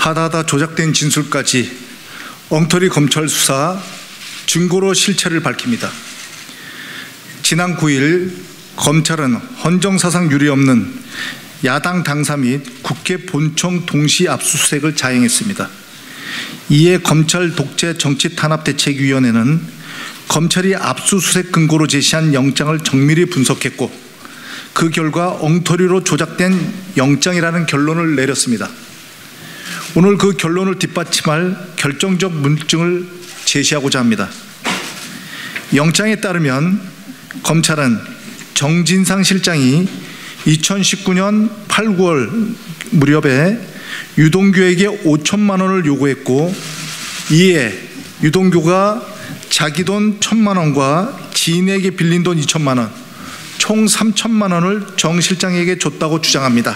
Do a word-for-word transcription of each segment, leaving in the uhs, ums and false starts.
하다하다 조작된 진술까지 엉터리 검찰 수사 증거로 실체를 밝힙니다. 지난 구 일 검찰은 헌정사상 유례없는 야당 당사 및 국회 본청 동시 압수수색을 자행했습니다. 이에 검찰 독재 정치탄압대책위원회는 검찰이 압수수색 근거로 제시한 영장을 정밀히 분석했고 그 결과 엉터리로 조작된 영장이라는 결론을 내렸습니다. 오늘 그 결론을 뒷받침할 결정적 물증을 제시하고자 합니다. 영장에 따르면 검찰은 정진상 실장이 이천십구 년 팔, 구월 무렵에 유동규에게 오천만 원을 요구했고 이에 유동규가 자기 돈 천만 원과 지인에게 빌린 돈 이천만 원, 총 삼천만 원을 정 실장에게 줬다고 주장합니다.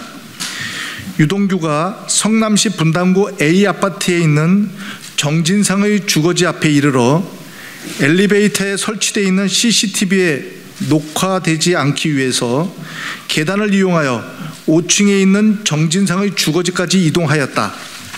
유동규가 성남시 분당구 A 아파트에 있는 정진상의 주거지 앞에 이르러 엘리베이터에 설치되어 있는 씨씨티비에 녹화되지 않기 위해서 계단을 이용하여 오 층에 있는 정진상의 주거지까지 이동하였다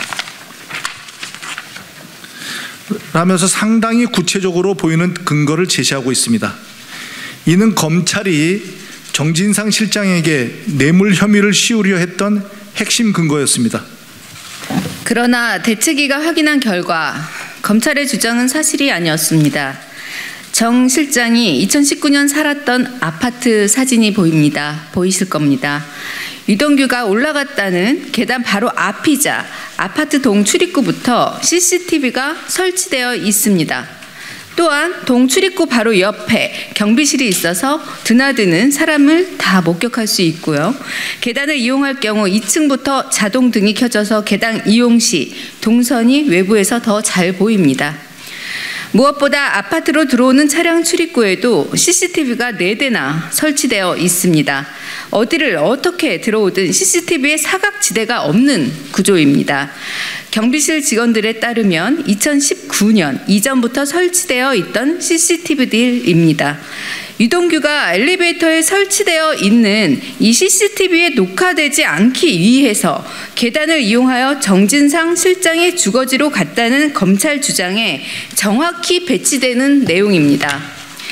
라면서 상당히 구체적으로 보이는 근거를 제시하고 있습니다. 이는 검찰이 정진상 실장에게 뇌물 혐의를 씌우려 했던 핵심 근거였습니다. 그러나 대책위가 확인한 결과 검찰의 주장은 사실이 아니었습니다. 정 실장이 이천십구 년 살았던 아파트 사진이 보입니다. 보이실 겁니다. 유동규가 올라갔다는 계단 바로 앞이자 아파트 동 출입구부터 씨씨티비가 설치되어 있습니다. 또한 동 출입구 바로 옆에 경비실이 있어서 드나드는 사람을 다 목격할 수 있고요. 계단을 이용할 경우 이 층부터 자동등이 켜져서 계단 이용 시 동선이 외부에서 더 잘 보입니다. 무엇보다 아파트로 들어오는 차량 출입구에도 씨씨티비가 네 대나 설치되어 있습니다. 어디를 어떻게 들어오든 씨씨티비에 사각지대가 없는 구조입니다. 경비실 직원들에 따르면 이천십구 년 이전부터 설치되어 있던 씨씨티비들입니다. 유동규가 엘리베이터에 설치되어 있는 이 씨씨티비에 녹화되지 않기 위해서 계단을 이용하여 정진상 실장의 주거지로 갔다는 검찰 주장에 정확히 배치되는 내용입니다.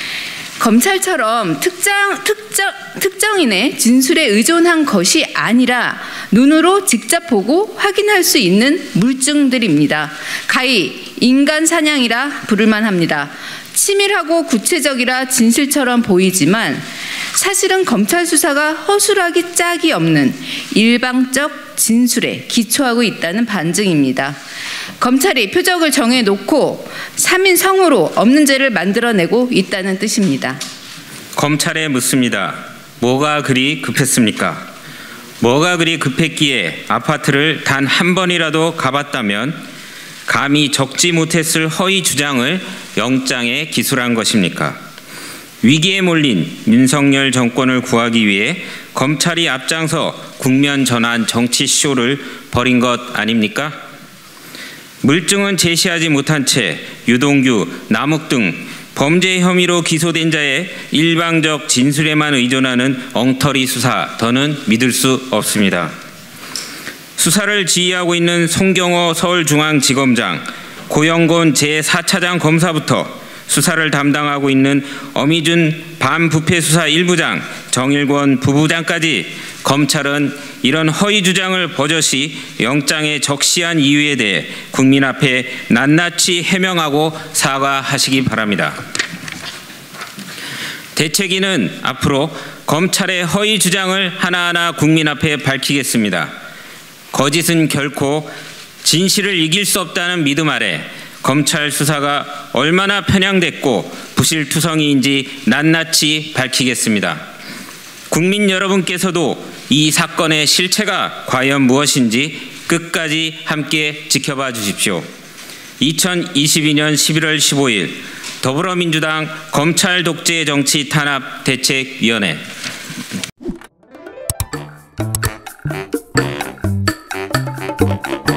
검찰처럼 특정, 특정, 특정인의 진술에 의존한 것이 아니라 눈으로 직접 보고 확인할 수 있는 물증들입니다. 가히 인간 사냥이라 부를만 합니다. 치밀하고 구체적이라 진실처럼 보이지만 사실은 검찰 수사가 허술하기 짝이 없는 일방적 진술에 기초하고 있다는 반증입니다. 검찰이 표적을 정해놓고 삼인성으로 없는 죄를 만들어내고 있다는 뜻입니다. 검찰에 묻습니다. 뭐가 그리 급했습니까? 뭐가 그리 급했기에 아파트를 단 한 번이라도 가봤다면 감히 적지 못했을 허위 주장을 영장에 기술한 것입니까? 위기에 몰린 윤석열 정권을 구하기 위해 검찰이 앞장서 국면 전환 정치쇼를 벌인 것 아닙니까? 물증은 제시하지 못한 채 유동규, 남욱 등 범죄 혐의로 기소된 자의 일방적 진술에만 의존하는 엉터리 수사, 더는 믿을 수 없습니다. 수사를 지휘하고 있는 송경호 서울중앙지검장, 고영곤 제사 차장 검사부터 수사를 담당하고 있는 어미준 반부패수사 일 부장, 정일권 부부장까지 검찰은 이런 허위 주장을 버젓이 영장에 적시한 이유에 대해 국민 앞에 낱낱이 해명하고 사과하시기 바랍니다. 대책위는 앞으로 검찰의 허위 주장을 하나하나 국민 앞에 밝히겠습니다. 거짓은 결코 진실을 이길 수 없다는 믿음 아래 검찰 수사가 얼마나 편향됐고 부실투성이인지 낱낱이 밝히겠습니다. 국민 여러분께서도 이 사건의 실체가 과연 무엇인지 끝까지 함께 지켜봐 주십시오. 이천이십이 년 십일월 십오일 더불어민주당 검찰 독재 정치 탄압 대책위원회. you